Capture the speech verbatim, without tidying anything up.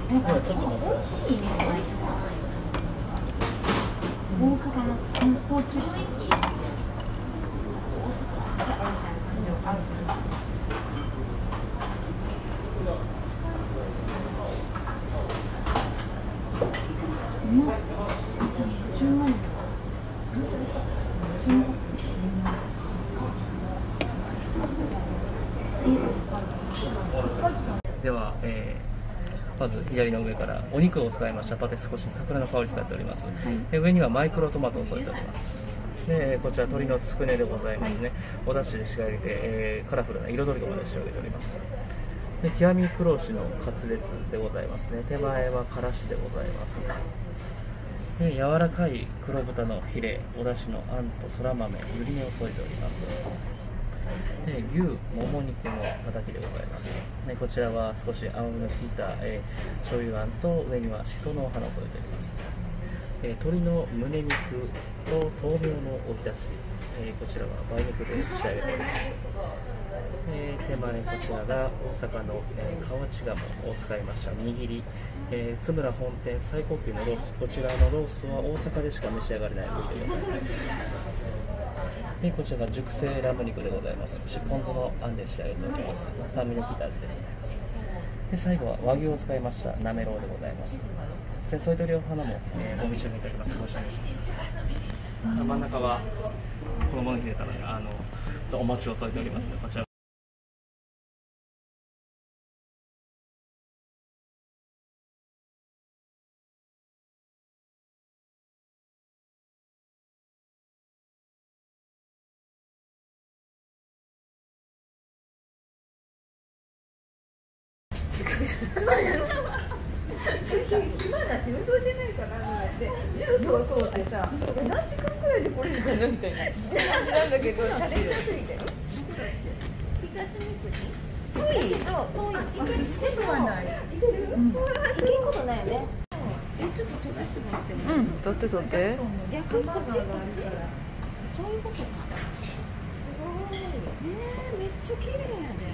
なんかちょっと待って美味しいね。大阪の観光地。大阪じゃあるみたいな感じはあるかな。うまっ。中万円。中万円。 では、えー、まず左の上からお肉を使いましたパテ少し桜の香り使っております、はい、で上にはマイクロトマトを添えております。でこちら鶏のつくねでございますね、はい、お出汁で仕上げて、えー、カラフルな彩りがまで仕上げております。で極み黒牛のカツレツでございますね。手前はからしでございます。で柔らかい黒豚のヒレ、お出汁のあんとそら豆、ゆり根を添えております。で牛もも肉のたたきでございます。でこちらは少し甘みの効いた、えー、醤油あんと上にはしそのお花を添えております。えー、鶏の胸肉と豆苗のおひたし、えー、こちらは梅肉で仕上げております。えー、手前こちらが大阪の、えー、河内鴨を使いました握り、えー、津村本店最高級のロース、こちらのロースは大阪でしか召し上がれない部位でございます。でこちらが熟成ラム肉でございます。少しポン酢のあんで仕上げております。酸味の効いた味でございます。で最後は和牛を使いましたなめろうでございます。で添え取りお花も、えー、お召し上がりいただきます。ご紹介してください。真ん中はこのものに入れたのであのお餅を添えておりますので、こちら暇だし運動してないからってジュースを通ってさ何時間くらいで来れるかなみたいな感じなんだけどチャレンジャーすぎて東三国遠いけど遠い行けることはない。行ける？行けることないよね。えちょっと飛ばしてもらっても。うん取って取って逆こっちそういうことか。すごいねえめっちゃ綺麗やで。